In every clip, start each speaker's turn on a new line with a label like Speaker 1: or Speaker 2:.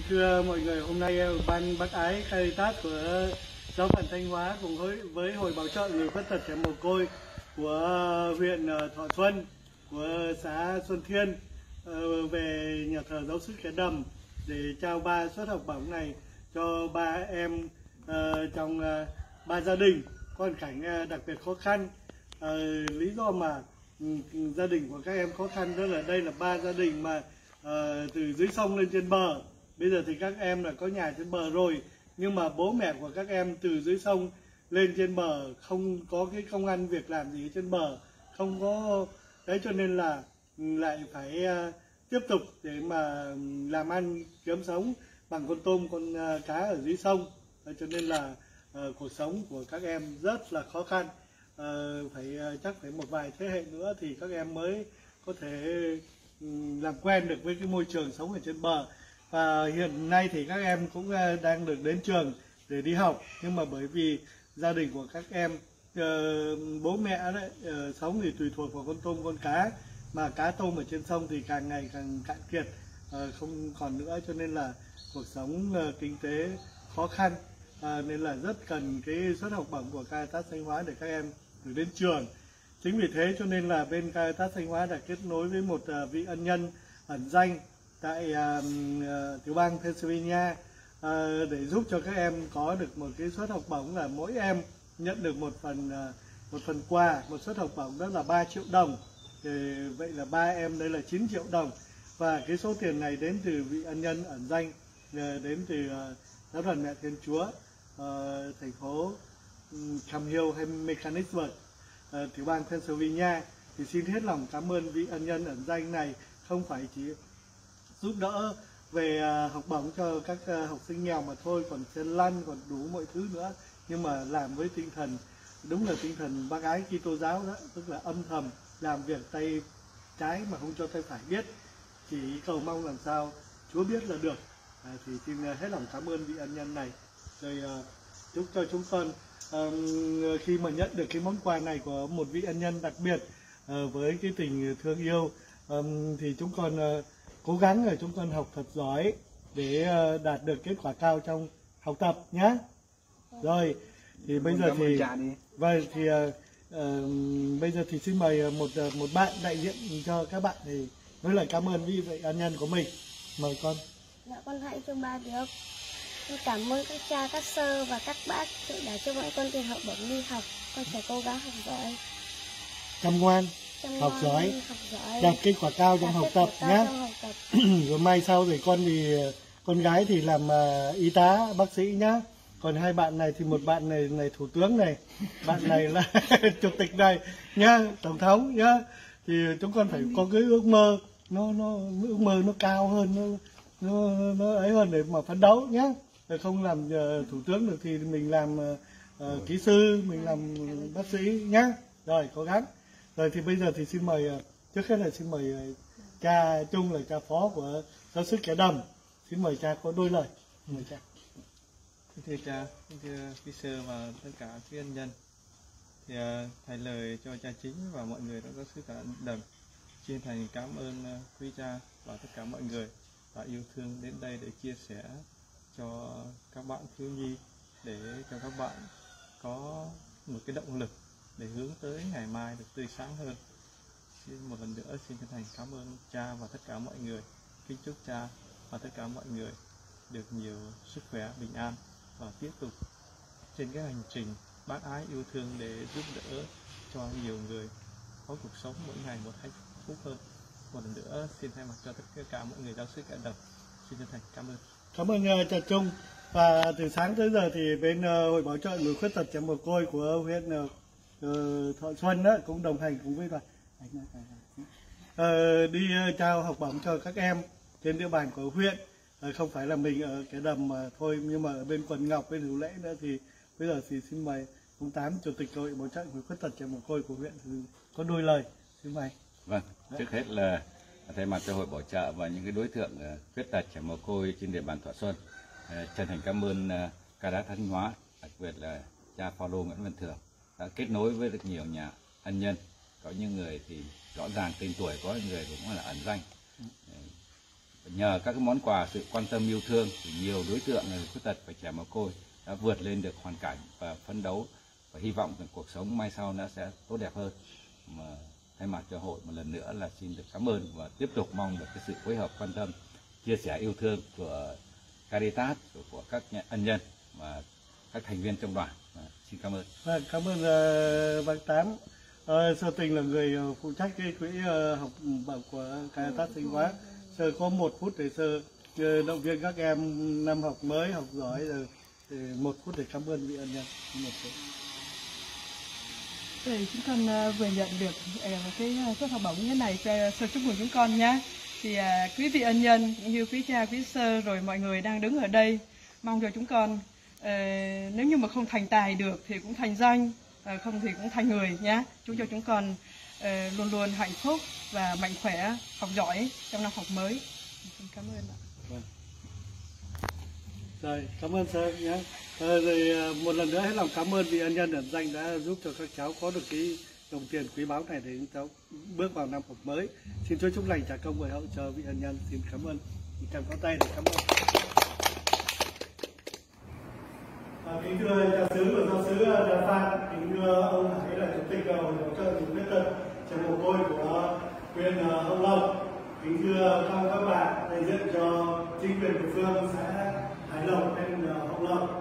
Speaker 1: Thưa mọi người, hôm nay ban bác ái Caritas của giáo phận Thanh Hóa cùng với Hội Bảo trợ người khuyết tật trẻ mồ côi của huyện Thọ Xuân, của xã Xuân Thiên về nhà thờ giáo xứ Cái Đầm để trao 3 suất học bổng này cho 3 em trong 3 gia đình có hoàn cảnh đặc biệt khó khăn. Lý do mà gia đình của các em khó khăn đó là đây là 3 gia đình mà từ dưới sông lên trên bờ. Bây giờ thì các em là có nhà trên bờ rồi, nhưng mà bố mẹ của các em từ dưới sông lên trên bờ không có cái công ăn việc làm gì trên bờ, không có đấy, cho nên là lại phải tiếp tục để mà làm ăn kiếm sống bằng con tôm con cá ở dưới sông. Cho nên là cuộc sống của các em rất là khó khăn. Chắc phải một vài thế hệ nữa thì các em mới có thể làm quen được với cái môi trường sống ở trên bờ. Và hiện nay thì các em cũng đang được đến trường để đi học, nhưng mà bởi vì gia đình của các em bố mẹ đấy sống thì tùy thuộc vào con tôm con cá, mà cá tôm ở trên sông thì càng ngày càng cạn kiệt, không còn nữa, cho nên là cuộc sống kinh tế khó khăn, nên là rất cần cái suất học bổng của Caritas Thanh Hóa để các em được đến trường. Chính vì thế cho nên là bên Caritas Thanh Hóa đã kết nối với một vị ân nhân ẩn danh tại tiểu bang Pennsylvania để giúp cho các em có được một cái suất học bổng, là mỗi em nhận được một phần quà, một suất học bổng đó là 3 triệu đồng. Vậy là 3 em đây là 9 triệu đồng, và cái số tiền này đến từ vị ân nhân ẩn danh, đến từ giáo đoàn Mẹ Thiên Chúa thành phố Cam Hill hay Mechanicsburg, tiểu bang Pennsylvania. Thì xin hết lòng cảm ơn vị ân nhân ẩn danh này, không phải chỉ giúp đỡ về học bổng cho các học sinh nghèo mà thôi, còn chân lăn, còn đủ mọi thứ nữa, nhưng mà làm với tinh thần, đúng là tinh thần bác ái Kitô giáo đó, tức là âm thầm làm việc tay trái mà không cho tay phải biết, chỉ cầu mong làm sao Chúa biết là được. Thì xin hết lòng cảm ơn vị ân nhân này. Rồi chúc cho chúng con khi mà nhận được cái món quà này của một vị ân nhân đặc biệt với cái tình thương yêu, thì chúng con cố gắng rồi chúng con học thật giỏi để đạt được kết quả cao trong học tập nhé. Rồi thì bây giờ thì bây giờ thì xin mời một bạn đại diện cho các bạn thì nói lời cảm ơn vị ân nhân của mình. Mời con.
Speaker 2: Dạ, con hãy cho ba được. Con cảm ơn các cha, các sơ và các bác đã cho bọn con tiền học bổng đi học. Con sẽ cố gắng học giỏi,
Speaker 1: chăm ngoan, học giỏi, đạt kết quả cao trong học tập nhé. Rồi mai sau rồi con gái thì làm y tá, bác sĩ nhá. Còn hai bạn này thì một bạn này thủ tướng này, bạn này là chủ tịch này nhá, tổng thống nhá. Thì chúng con phải có cái ước mơ, ước mơ nó cao hơn, nó ấy hơn để mà phấn đấu nhá. Rồi không làm thủ tướng được thì mình làm kỹ sư, mình làm bác sĩ nhá. Rồi cố gắng. Rồi thì bây giờ thì xin mời, trước hết là xin mời cha Trung là cha phó của giáo xứ Cái Đầm. Xin mời cha có đôi lời. Mời cha.
Speaker 3: Thưa cha, thưa quý sơ và tất cả quý ân nhân, thì thay lời cho cha chính và mọi người trong giáo xứ Cái Đầm xin thành cảm ơn quý cha và tất cả mọi người đã yêu thương đến đây để chia sẻ cho các bạn thiếu nhi, để cho các bạn có một cái động lực để hướng tới ngày mai được tươi sáng hơn. Xin một lần nữa xin chân thành cảm ơn cha và tất cả mọi người. Kính chúc cha và tất cả mọi người được nhiều sức khỏe, bình an và tiếp tục trên cái hành trình bác ái yêu thương để giúp đỡ cho nhiều người có cuộc sống mỗi ngày một hạnh phúc hơn. Một lần nữa xin thay mặt cho tất cả mọi người giáo xứ Cái Đầm xin chân thành cảm ơn.
Speaker 1: Cảm ơn cha Trung. Và từ sáng tới giờ thì bên Hội Bảo trợ người khuyết tật trẻ mồ côi của huyện Thọ Xuân đó cũng đồng hành cùng với đoàn đi trao học bổng cho các em trên địa bàn của huyện. Không phải là mình ở Cái Đầm mà thôi, nhưng mà ở bên Quận Ngọc, bên Hữu Lễ nữa. Thì bây giờ thì xin mời ông Tám, chủ tịch Hội Bảo trợ người khuyết tật trẻ mồ côi của huyện thì có đôi lời. Xin mời.
Speaker 4: Vâng, trước hết là thay mặt cho Hội Bảo trợ và những cái đối tượng khuyết tật trẻ mồ côi trên địa bàn Thọ Xuân, chân thành cảm ơn Caritas Thanh Hóa, đặc biệt là cha Phaolô Nguyễn Văn Thường đã kết nối với được nhiều nhà ân nhân. Có những người thì rõ ràng tên tuổi, có những người cũng là ẩn danh. Nhờ các cái món quà, sự quan tâm yêu thương thì nhiều đối tượng người khuyết tật và trẻ mồ côi đã vượt lên được hoàn cảnh và phấn đấu và hy vọng rằng cuộc sống mai sau nó sẽ tốt đẹp hơn. Mà thay mặt cho hội một lần nữa là xin được cảm ơn và tiếp tục mong được cái sự phối hợp, quan tâm, chia sẻ yêu thương của Caritas, của các ân nhân và các thành viên trong đoàn. Xin cảm ơn.
Speaker 1: Cảm ơn bác Tám. Sơ Tình là người phụ trách cái quỹ học bổng của Caritas Thanh Hóa. Sơ có 1 phút để Sơ động viên các em năm học mới, học giỏi, rồi 1 phút để cảm ơn vị ân nhân.
Speaker 5: Chúng con vừa nhận được cái suất học bổng như thế này, Sơ chúc mừng chúng con nhé. Thì quý vị ân nhân cũng như quý cha, quý Sơ rồi mọi người đang đứng ở đây, mong cho chúng con nếu như mà không thành tài được thì cũng thành danh, không thì cũng thành người nhé. Chúc cho chúng con luôn luôn hạnh phúc và mạnh khỏe, học giỏi trong năm học mới. Xin cảm ơn ạ.
Speaker 1: Rồi, cảm ơn Sơ nhé. Rồi một lần nữa hết lòng cảm ơn vị ân nhân ẩn danh đã giúp cho các cháu có được cái đồng tiền quý báu này để chúng cháu bước vào năm học mới. Xin Chúa chúc lành trả công bồi hậu cho vị ân nhân. Xin cảm ơn. Cảm có tay để cảm ơn. Kính thưa cha xứ và giáo xứ Đà Phan, kính thưa ông Hải là chủ tịch hội hỗ trợ người khuyết tật trẻ mồ côi của huyện Hậu Lộc, kính thưa các bạn đại diện cho chính quyền địa phương xã Hải Lộc huyện Hậu Lộc,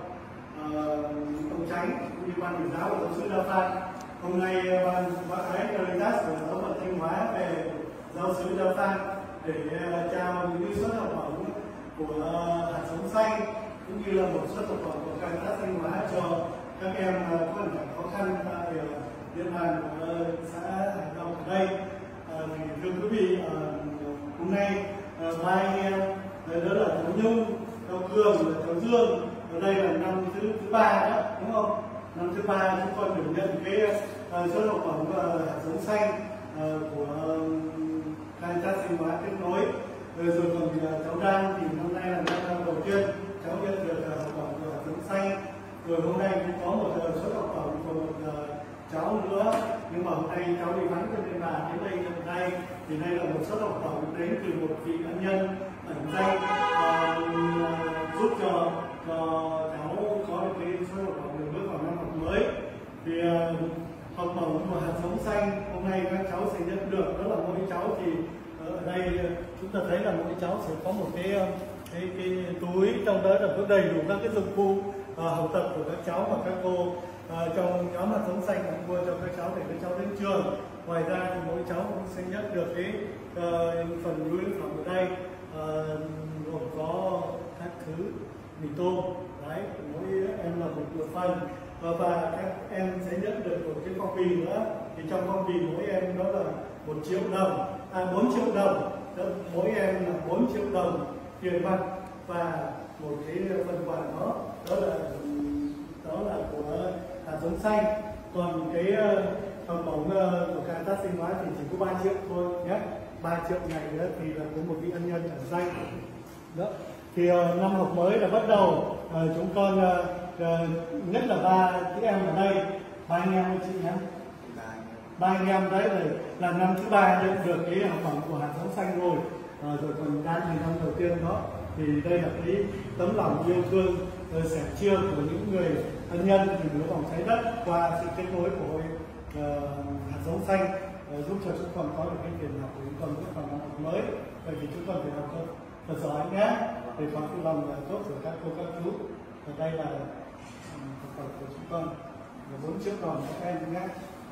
Speaker 1: ông Chánh cũng như ban quản giáo của giáo xứ Đà Phan. Hôm nay ban bác Ái Caritas của giáo phận Thanh Hóa về giáo xứ Đà Phan để trao những suất học bổng của hạt giống xanh cũng như là một suất học bổng của Caritas Thanh Hóa cho các em có hoàn cảnh khó khăn tại địa bàn của xã Hải Lộc ở đây. Thì thưa quý vị, hôm nay ba anh em đó là cháu Nhung, cháu Cường và cháu Dương, ở đây là năm thứ 3 đó, đúng không? Năm thứ 3 chúng con được nhận cái suất học bổng hạt giống xanh của Caritas Thanh Hóa kết nối. Rồi còn cháu Đan thì năm nay là năm đầu tiên cháu nhận được học bổng của hạt giống xanh. Rồi hôm nay cũng có một suất học bổng của một cháu nữa, nhưng mà hôm nay cháu đi vắng cho nên là đến đây hôm nay thì đây là một suất học bổng đến từ một vị ân nhân ẩn danh giúp cho cháu có được cái suất học bổng để bước vào năm học mới. Thì học bổng của hạt giống xanh hôm nay các cháu sẽ nhận được, đó là mỗi cháu thì ở đây chúng ta thấy là mỗi cháu sẽ có một cái túi, trong đó là có đầy đủ các cái dụng cụ học tập của các cháu và các cô trong nhóm hạt giống xanh đã mua cho các cháu để các cháu đến trường. Ngoài ra thì mỗi cháu cũng sẽ nhận được cái phần nhu yếu phẩm ở đây gồm có các thứ mì tôm đấy, mỗi em là một phần, và các em sẽ nhận được một cái phong bì nữa. Thì trong phong bì mỗi em đó là 1 triệu đồng, 4 triệu đồng, mỗi em là 4 triệu đồng tiền mặt và một cái phần quà đó là của hạt giống xanh. Còn cái học bổng của Caritas Thanh Hóa thì chỉ có 3 triệu thôi nhé. 3 triệu này nữa thì là của một vị ân nhân ẩn danh đó. Thì năm học mới là bắt đầu, chúng con nhất là 3 chị em ở đây, 3 anh em chị nhé, 3 anh em đấy là năm thứ 3 nhận được cái học bổng của hạt giống xanh rồi. Rồi còn Đan thì năm đầu tiên đó, thì đây là cái tấm lòng yêu thương sẻ chia của những người ân nhân thì lửa bỏng cháy đất qua sự kết nối của hội hạt giống xanh giúp cho chúng con có được cái tiền học của chúng con bước vào năm học mới. Vậy thì chúng con phải học thật giỏi nhé, để có cái lòng tốt của các cô các chú. Và đây là học bổng của chúng con là 4 triệu đồng các em nhé.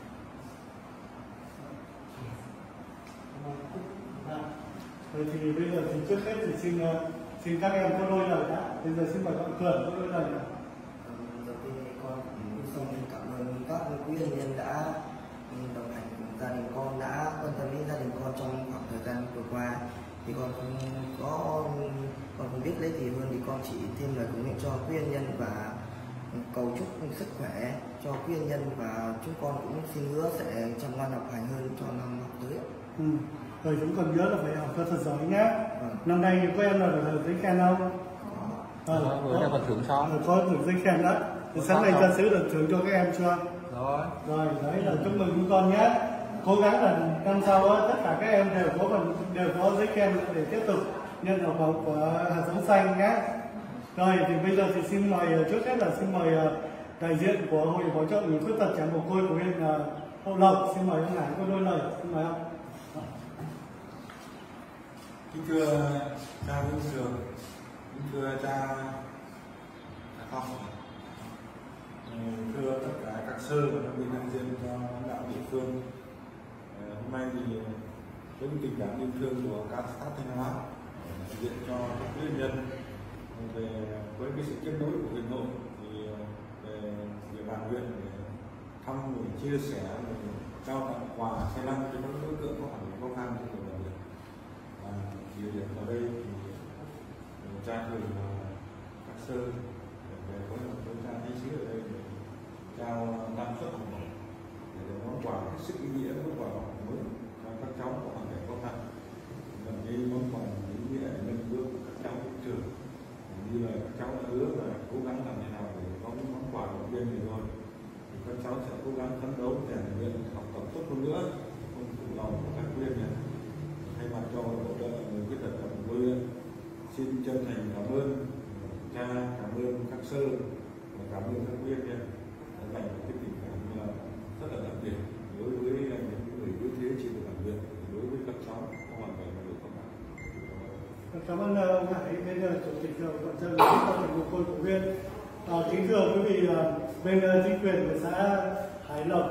Speaker 1: Rồi thì bây giờ thì trước hết thì xin các em có đôi lời đã. Bây giờ xin mời bạn Cường có đôi lời nào.
Speaker 6: Đầu tiên con xin cảm ơn các quý ân nhân đã đồng hành cùng gia đình con, đã quan tâm đến gia đình con trong khoảng thời gian vừa qua. Thì con không biết lấy gì hơn thì con chỉ thêm lời cầu nguyện cho quý ân nhân và cầu chúc sức khỏe cho quý ân nhân, và chúng con cũng xin hứa sẽ chăm ngoan học hành hơn cho năm học tới.
Speaker 1: Rồi chúng còn nhớ là phải học thật giỏi nhé. Năm nay có em nào được giấy khen không?
Speaker 3: Vừa phần thưởng xong.
Speaker 1: Có thưởng giấy khen đó. Sáng nay cha xứ được thưởng cho các em chưa? Rồi đấy là chúc mừng chúng con nhé. Cố gắng là năm sau tất cả các em đều có giấy khen để tiếp tục nhận học bổng của hạt giống xanh nhé. Rồi thì bây giờ thì xin mời, trước hết là xin mời đại diện của Hội Bảo trợ Người Khuyết Tật Trẻ Mồ Côi của huyện Hậu Lộc, xin mời ông Hải có đôi lời, xin mời ông.
Speaker 7: Kính thưa cha Vĩnh Sường, kính thưa cha Phong, thưa tất cả các sơ và đơn vị đại diện cho lãnh đạo địa phương. Hôm nay thì với tình cảm yêu thương của các xã Thanh Hóa đại diện cho các quý nhân về với cái sự kết nối của huyện Nội thì về địa bàn huyện để thăm và chia sẻ, trao tặng quà xe lăn cho các đối tượng có hoàn cảnh khó khăn trên địa bàn huyện. Và địa điểm ở đây thì cha gửi các sơ về phối hợp với cha thí sĩ ở đây để trao 5 suất học bổng để món quà hết sức ý nghĩa, món quà mới cho các cháu có hoàn cảnh khó khăn. Và cái món quà ý nghĩa để nâng bước các cháu đến trường, như là các cháu đã hứa là cố gắng làm thế nào để có những món quà động viên này rồi thì các cháu sẽ cố gắng phấn đấu rèn luyện học tập tốt hơn nữa, không phụ lòng của các viên này. Thay mặt cho hỗ trợ người khuyết tật của huyện, xin chân thành cảm ơn cha, cảm ơn các sơ và cảm ơn các viên đã dành một cái tình cảm rất là đặc biệt đối với những người yếu thế trên địa bàn huyện, đối với các cháu có hoàn cảnh đặc biệt khó khăn.
Speaker 1: Cảm ơn ông Hải, bây giờ chủ tịch Hội Bảo trợ Người Khuyết Tật Trẻ Mồ Côi của huyện. Kính thưa quý vị, bên chính quyền của xã Hải Lộc,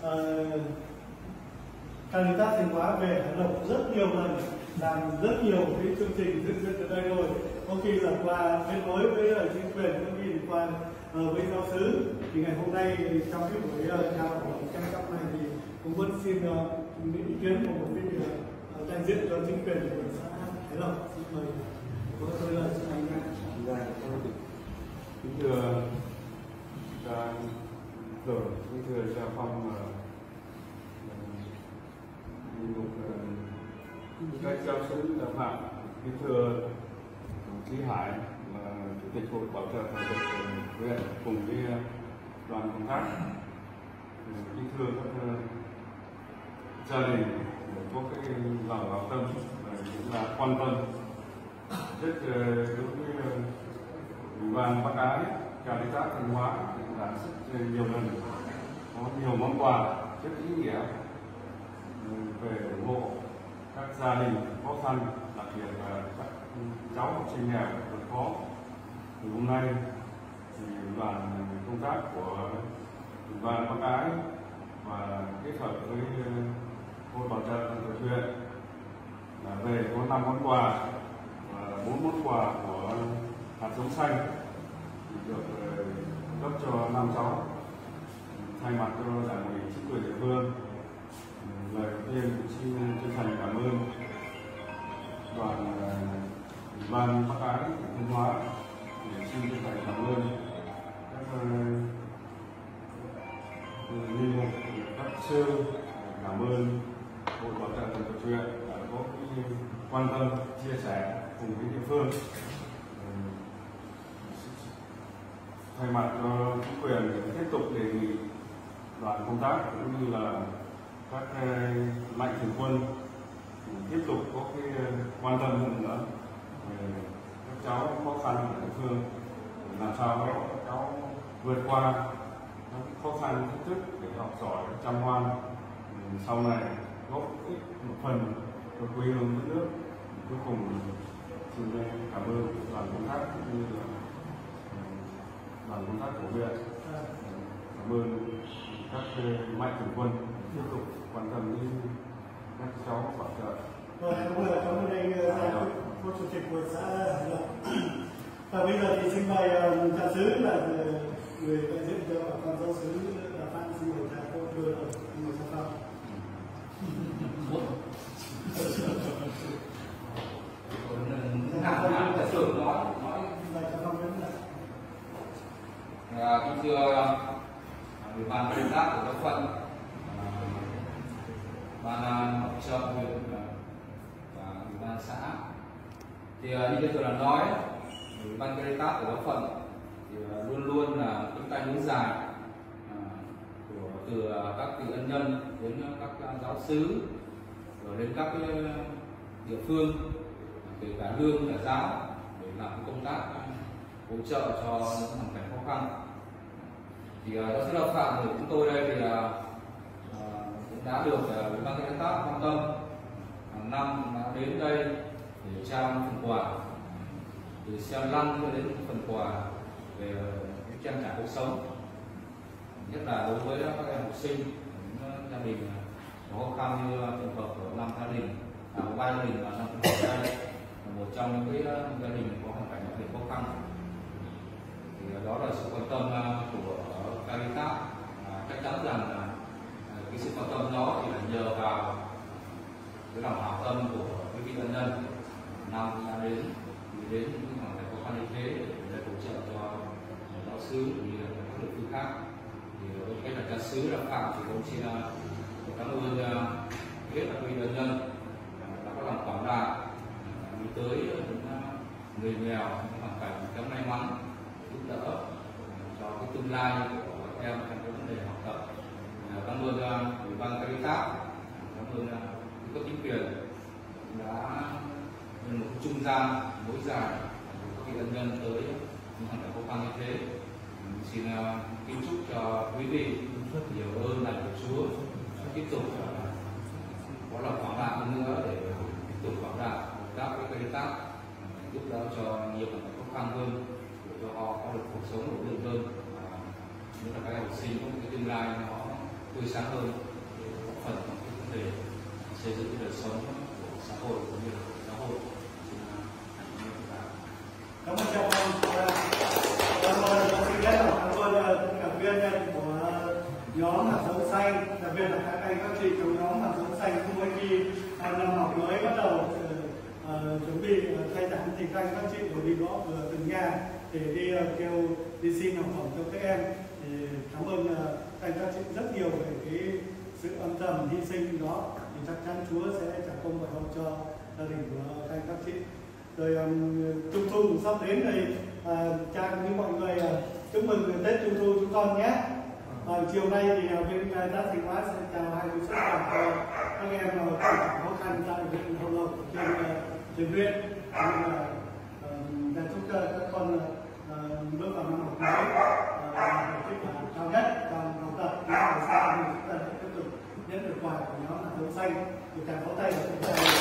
Speaker 1: Caritas Thanh Hóa về Hải Lộc rất nhiều lần, làm rất nhiều cái chương trình dựng dựng ở đây rồi. Có khi là qua kết nối với chính quyền, có khi là qua với giáo xứ. Thì ngày hôm nay thì trong cái buổi trao hỏi chăm sóc này thì cũng vẫn xin ý kiến của một vị đại diện cho chính quyền của xã Hải Lộc. Xin mời có đôi lời xin mời anh.
Speaker 8: Kính thưa cha Cường, kính thưa cha Phong, các giáo sứ đã phạm, kính thưa đồng chí Hải là chủ tịch Hội Bảo trợ Người Khuyết Tật huyện cùng với đoàn công tác, kính thưa các gia đình có cái lòng hảo tâm và cũng là quan tâm rất đối với Ủy ban Bắc Ái, Caritas Thanh Hóa đã rất nhiều lần có nhiều món quà rất ý nghĩa về ủng hộ các gia đình khó khăn, đặc biệt là các cháu học sinh nghèo vượt khó. Thì hôm nay thì đoàn công tác của Ủy ban Bắc Ái và kết hợp với Hội Bảo trợ Người Khuyết Tật huyện là về có 5 món quà và 4 món quà của hạt giống xanh được cấp cho 5 cháu. Thay mặt cho đảng ủy chính quyền địa phương, lời đầu tiên cũng xin chân thành cảm ơn đoàn Ủy ban Bắc Ái Thanh Hóa, xin chân thành cảm ơn các linh mục, các sư, cảm ơn Hội Bảo trợ Người Khuyết Tật huyện đã có cái quan tâm chia sẻ cùng với địa phương. Thay mặt cho chính quyền để tiếp tục đề nghị đoàn công tác cũng như là các mạnh thường quân tiếp tục có cái quan tâm hơn nữa về các cháu khó khăn ở địa phương, làm sao để các cháu vượt qua các khó khăn thách thức để học giỏi, chăm ngoan, sau này góp ích một phần cho quê hương đất nước. Cuối cùng xin cảm ơn đoàn công tác cũng như là đoàn công tác của huyện, cảm ơn các mạnh thường quân tiếp tục quan tâm đến các cháu bảo trợ.
Speaker 1: Rồi, cảm ơn đây phó chủ tịch của xã Hải Lộc. Và bây giờ thì xin mời cha xứ là người đại diện cho bà con giáo xứ là Phan, xin mời cha có đưa lời người cha Phan.
Speaker 9: Kính thưa Ủy ban công tác của các phận, ban hỗ trợ huyện và Ủy ban xã, thì như tôi đã nói, Ủy ban Caritas của các phận thì luôn luôn là cánh tay nối dài từ các vị ân nhân đến các giáo xứ rồi đến các địa phương kể cả lương cả giáo để làm công tác hỗ trợ cho những hoàn cảnh khó khăn. Thì giáo sư Đào Phạm của chúng tôi đây thì cũng đã được Ủy ban Caritas quan tâm, hàng năm đã đến đây để trao phần quà từ xe lăn cho đến phần quà về trang trải cuộc sống, nhất là đối với các em học sinh, những gia đình có khó khăn như trường hợp của năm gia đình, ba gia đình và năm trường hợp đây là một trong những gia đình có hoàn cảnh đặc biệt khó khăn. Thì đó là sự quan tâm của Caritas. Chắc chắn rằng là cái sự quan tâm đó thì là nhờ vào cái lòng hảo tâm của quý vị ân nhân năm đã đến những hoàn cảnh khó khăn như thế để hỗ trợ cho giáo xứ cũng như là các địa phương khác. Thì với cách là giáo xứ Đào Phạm thì cũng xin cảm ơn hết các quý vị ân nhân đã có lòng quảng đại đi tới những người nghèo, những hoàn cảnh kém may mắn, giúp đỡ cho cái tương lai của các em trong cái vấn đề học tập. Cảm ơn Ủy ban Caritas, cảm ơn các chính quyền đã một trung gian nối dài các vị ân nhân tới những hoàn cảnh khó khăn như thế. Xin kính chúc cho quý vị nhiều ơn lành của Chúa, tiếp tục có lòng quảng đại hơn nữa để tiếp tục quảng đại các cái Caritas, giúp đỡ cho nhiều hoàn cảnh khó khăn hơn để cho họ có được cuộc sống ổn định hơn, như là các em học sinh có một cái tương lai nó tươi sáng hơn để góp phần vào cái vấn đề xây dựng cái đời sống của xã hội cũng như là của giáo hội.
Speaker 1: Cảm ơn chào ông. Cảm ơn xin rất là cảm ơn tất cả viên nhân của nhóm hạt giống xanh, đặc biệt là các anh các chị trong nhóm hạt giống xanh. Mỗi khi năm học mới bắt đầu chuẩn bị khai giảng thì các anh các chị đều đi gõ cửa từng nhà để đi kêu đi xin học bổng cho các em. Thì cảm ơn các anh các chị rất nhiều về cái sự âm thầm hy sinh đó. Thì chắc chắn Chúa sẽ trả công và hậu cho gia đình của các anh các chị. Rồi Trung thu cũng sắp đến đây, cha cũng như mọi người chúc mừng Tết Trung thu chúng con nhé. Chiều nay thì bên Caritas Thanh Hóa sẽ chào 20 suất quà cho các em khó khăn tại huyện Hậu Lộc trên huyện. Để chúc các con bước vào năm học mới kết quả cao nhất trong học tập, làm sao thì chúng ta tiếp tục nhận được quà của nhóm hạt giống xanh, được cả pháo tay và